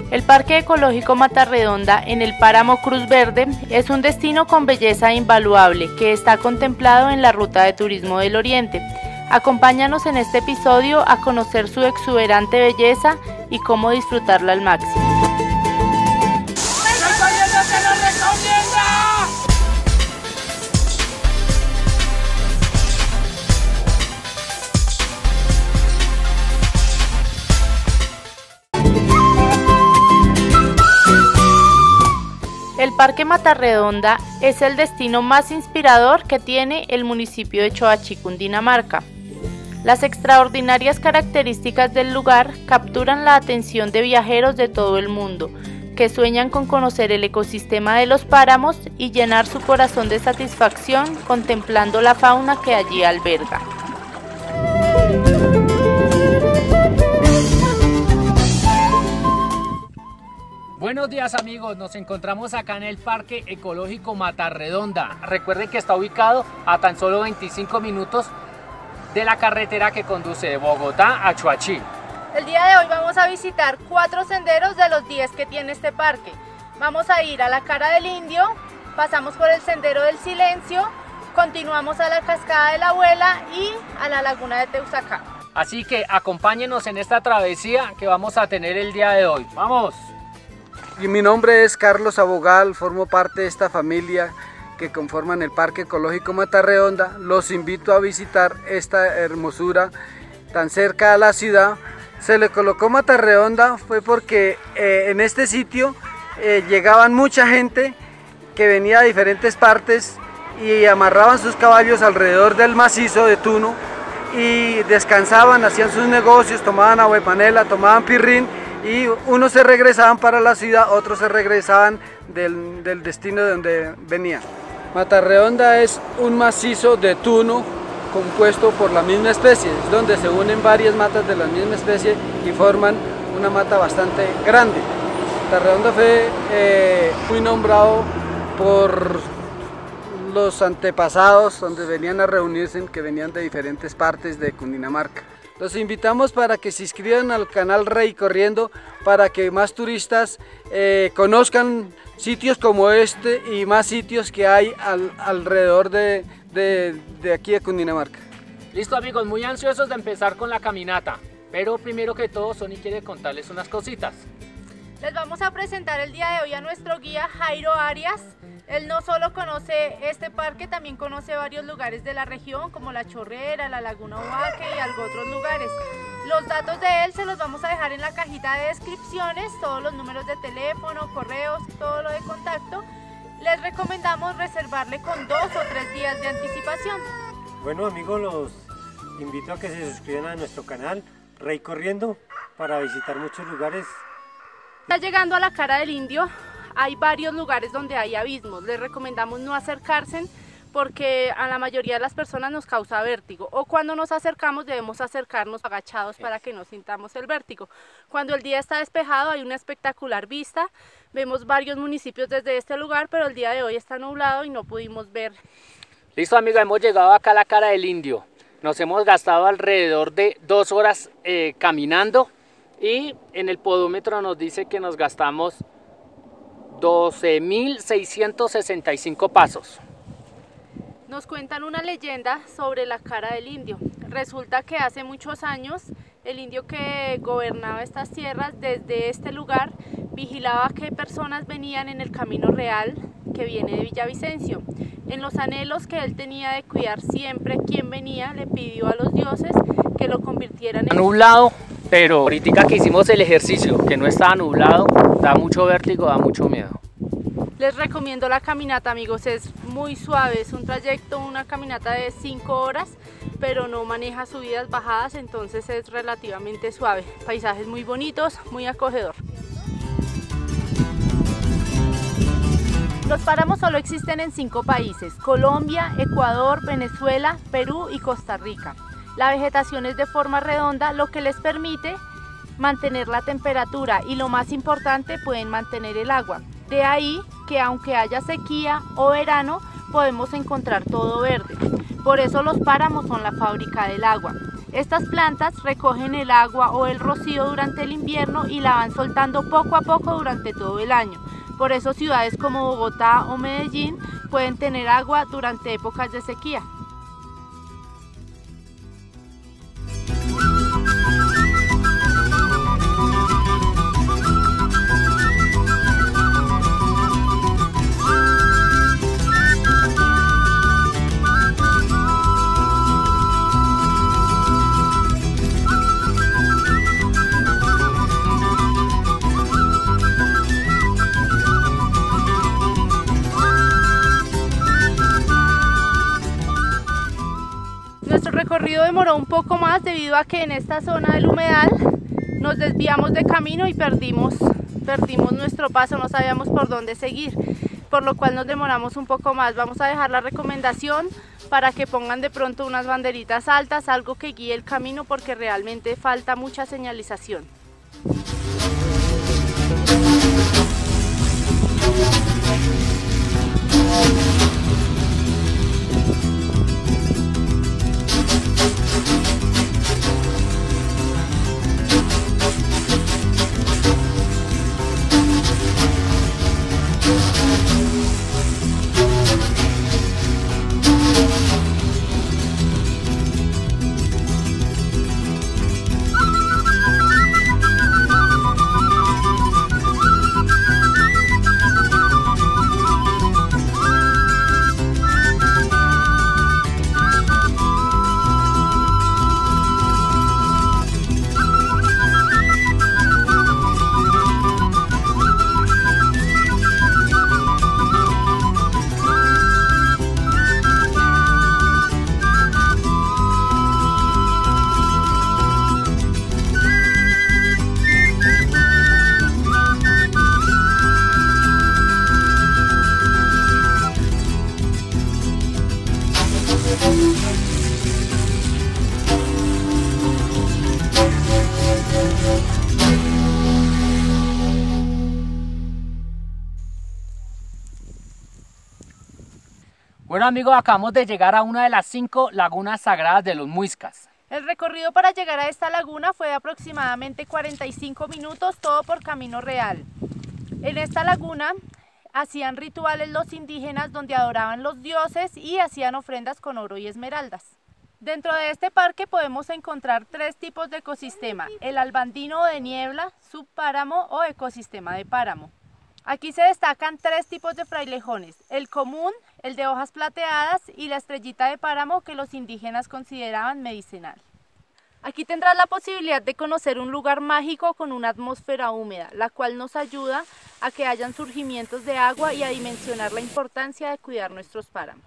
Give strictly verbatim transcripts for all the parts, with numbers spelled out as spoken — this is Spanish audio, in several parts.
El Parque Ecológico Mata Redonda en el Páramo Cruz Verde es un destino con belleza invaluable que está contemplado en la Ruta de Turismo del Oriente. Acompáñanos en este episodio a conocer su exuberante belleza y cómo disfrutarla al máximo. El Parque Mata Redonda es el destino más inspirador que tiene el municipio de Choachí, Cundinamarca. Las extraordinarias características del lugar capturan la atención de viajeros de todo el mundo, que sueñan con conocer el ecosistema de los páramos y llenar su corazón de satisfacción contemplando la fauna que allí alberga. Buenos días amigos, nos encontramos acá en el Parque Ecológico Mata Redonda. Recuerden que está ubicado a tan solo veinticinco minutos de la carretera que conduce de Bogotá a Choachí. El día de hoy vamos a visitar cuatro senderos de los diez que tiene este parque. Vamos a ir a la Cara del Indio, pasamos por el Sendero del Silencio, continuamos a la Cascada de la Abuela y a la Laguna de Teusacá. Así que acompáñenos en esta travesía que vamos a tener el día de hoy. ¡Vamos! Y mi nombre es Carlos Abogal, formo parte de esta familia que conforman el Parque Ecológico Mata Redonda. Los invito a visitar esta hermosura tan cerca a la ciudad. Se le colocó Mata Redonda fue porque eh, en este sitio eh, llegaban mucha gente que venía de diferentes partes y amarraban sus caballos alrededor del macizo de Tuno y descansaban, hacían sus negocios, tomaban agua de panela, tomaban pirrín, y unos se regresaban para la ciudad, otros se regresaban del, del destino de donde venían. Mata Redonda es un macizo de tuno compuesto por la misma especie, es donde se unen varias matas de la misma especie y forman una mata bastante grande. Mata Redonda fue eh, muy nombrado por los antepasados, donde venían a reunirse, que venían de diferentes partes de Cundinamarca. Los invitamos para que se inscriban al canal Rey Corriendo para que más turistas eh, conozcan sitios como este y más sitios que hay al, alrededor de, de, de aquí de Cundinamarca. Listo amigos, muy ansiosos de empezar con la caminata, pero primero que todo Sony quiere contarles unas cositas. Les vamos a presentar el día de hoy a nuestro guía Jairo Arias. Él no solo conoce este parque, también conoce varios lugares de la región como La Chorrera, la Laguna Huaque y algo otros lugares. Los datos de él se los vamos a dejar en la cajita de descripciones, todos los números de teléfono, correos, todo lo de contacto. Les recomendamos reservarle con dos o tres días de anticipación. Bueno amigos, los invito a que se suscriban a nuestro canal Rey Corriendo para visitar muchos lugares. Está llegando a la Cara del Indio. Hay varios lugares donde hay abismos, les recomendamos no acercarse porque a la mayoría de las personas nos causa vértigo, o cuando nos acercamos debemos acercarnos agachados para que no sintamos el vértigo. Cuando el día está despejado hay una espectacular vista, vemos varios municipios desde este lugar, pero el día de hoy está nublado y no pudimos ver. Listo amigos, hemos llegado acá a la Cara del Indio, nos hemos gastado alrededor de dos horas eh, caminando y en el podómetro nos dice que nos gastamos doce mil seiscientos sesenta y cinco pasos. Nos cuentan una leyenda sobre la Cara del Indio. Resulta que hace muchos años el indio que gobernaba estas tierras desde este lugar vigilaba qué personas venían en el camino real que viene de Villavicencio. En los anhelos que él tenía de cuidar siempre quién venía, le pidió a los dioses que lo convirtieran en nublado, pero ahorita que hicimos el ejercicio, que no estaba nublado, da mucho vértigo, da mucho miedo. Les recomiendo la caminata amigos, es muy suave, es un trayecto, una caminata de cinco horas, pero no maneja subidas, bajadas, entonces es relativamente suave. Paisajes muy bonitos, muy acogedor. Los páramos solo existen en cinco países: Colombia, Ecuador, Venezuela, Perú y Costa Rica. La vegetación es de forma redonda, lo que les permite mantener la temperatura y, lo más importante, pueden mantener el agua. De ahí que aunque haya sequía o verano, podemos encontrar todo verde. Por eso los páramos son la fábrica del agua. Estas plantas recogen el agua o el rocío durante el invierno y la van soltando poco a poco durante todo el año. Por eso ciudades como Bogotá o Medellín pueden tener agua durante épocas de sequía. Nuestro recorrido demoró un poco más debido a que en esta zona del humedal nos desviamos de camino y perdimos, perdimos nuestro paso, no sabíamos por dónde seguir, por lo cual nos demoramos un poco más. Vamos a dejar la recomendación para que pongan de pronto unas banderitas altas, algo que guíe el camino, porque realmente falta mucha señalización. Bueno amigos, acabamos de llegar a una de las cinco lagunas sagradas de los Muiscas. El recorrido para llegar a esta laguna fue de aproximadamente cuarenta y cinco minutos, todo por camino real. En esta laguna hacían rituales los indígenas donde adoraban los dioses y hacían ofrendas con oro y esmeraldas. Dentro de este parque podemos encontrar tres tipos de ecosistema: el albandino de niebla, subpáramo o ecosistema de páramo. Aquí se destacan tres tipos de frailejones: el común, el de hojas plateadas y la estrellita de páramo, que los indígenas consideraban medicinal. Aquí tendrás la posibilidad de conocer un lugar mágico con una atmósfera húmeda, la cual nos ayuda a que hayan surgimientos de agua y a dimensionar la importancia de cuidar nuestros páramos.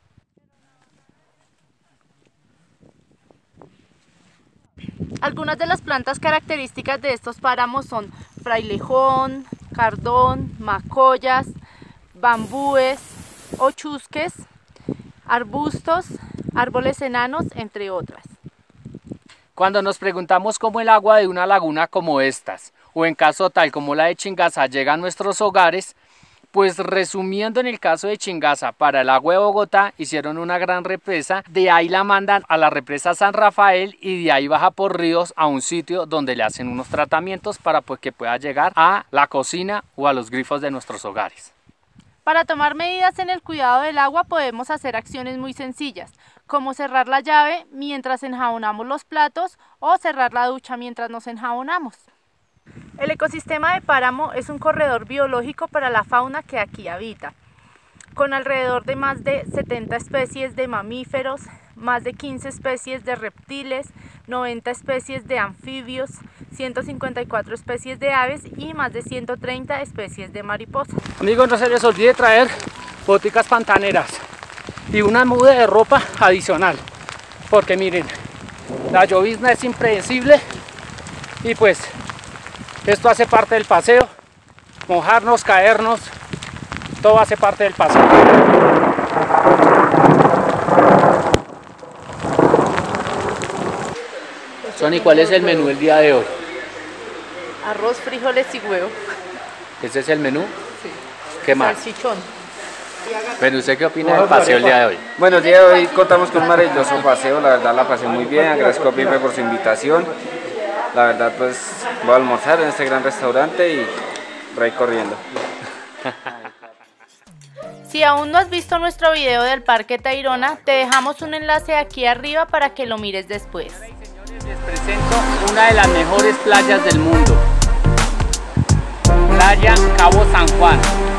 Algunas de las plantas características de estos páramos son frailejón, cardón, macoyas, bambúes, ochusques, arbustos, árboles enanos, entre otras. Cuando nos preguntamos cómo el agua de una laguna como estas, o en caso tal como la de Chingaza, llega a nuestros hogares, pues resumiendo, en el caso de Chingaza, para el agua de Bogotá hicieron una gran represa, de ahí la mandan a la represa San Rafael y de ahí baja por ríos a un sitio donde le hacen unos tratamientos para pues, que pueda llegar a la cocina o a los grifos de nuestros hogares. Para tomar medidas en el cuidado del agua podemos hacer acciones muy sencillas, como cerrar la llave mientras enjabonamos los platos o cerrar la ducha mientras nos enjabonamos. El ecosistema de páramo es un corredor biológico para la fauna que aquí habita, con alrededor de más de setenta especies de mamíferos, más de quince especies de reptiles, noventa especies de anfibios, ciento cincuenta y cuatro especies de aves y más de ciento treinta especies de mariposas. Amigos, no se les olvide traer boticas pantaneras y una muda de ropa adicional, porque miren, la llovizna es impredecible y pues esto hace parte del paseo, mojarnos, caernos, todo hace parte del paseo. Sonny, ¿cuál es el menú del día de hoy? Arroz, frijoles y huevo. ¿Ese es el menú? Sí. ¿Qué más? Salchichón. Pero ¿usted qué opina del paseo el día de hoy? Bueno, el día de hoy contamos con un maravilloso paseo, la verdad la pasé muy bien, agradezco a Pipe por su invitación. La verdad pues voy a almorzar en este gran restaurante y por ahí corriendo. Si aún no has visto nuestro video del Parque Tayrona, te dejamos un enlace aquí arriba para que lo mires después. Señores, les presento una de las mejores playas del mundo. Playa Cabo San Juan.